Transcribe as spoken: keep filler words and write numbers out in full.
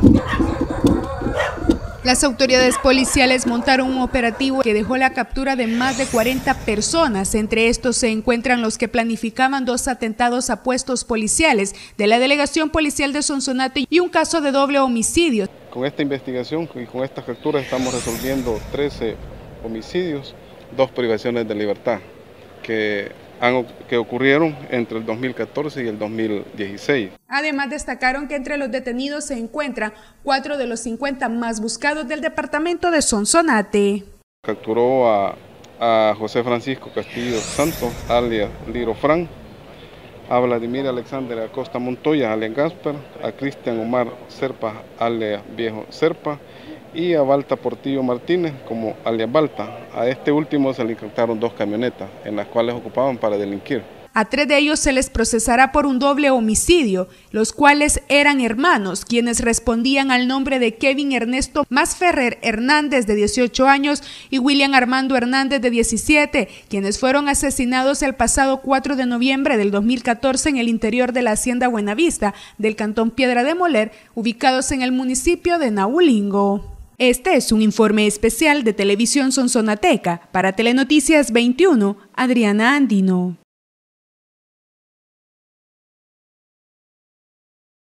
Las autoridades policiales montaron un operativo que dejó la captura de más de cuarenta personas. Entre estos se encuentran los que planificaban dos atentados a puestos policiales de la Delegación Policial de Sonsonate y un caso de doble homicidio. Con esta investigación y con estas capturas estamos resolviendo trece homicidios, dos privaciones de libertad que, han, que ocurrieron entre el dos mil catorce y el dos mil dieciséis. Además destacaron que entre los detenidos se encuentran cuatro de los cincuenta más buscados del departamento de Sonsonate. Capturó a, a José Francisco Castillo Santos, alias Liro Fran, a Vladimir Alexander Acosta Montoya, alias Gasper, a Cristian Omar Serpa, alias Viejo Serpa, y a Balta Portillo Martínez como alias Balta. A este último se le incautaron dos camionetas en las cuales ocupaban para delinquir. A tres de ellos se les procesará por un doble homicidio, los cuales eran hermanos, quienes respondían al nombre de Kevin Ernesto Masferrer Hernández, de dieciocho años, y William Armando Hernández, de diecisiete, quienes fueron asesinados el pasado cuatro de noviembre del dos mil catorce en el interior de la hacienda Buenavista del cantón Piedra de Moler, ubicados en el municipio de Naulingo. Este es un informe especial de Televisión Sonsonateca. Para Telenoticias veintiuno, Adriana Andino.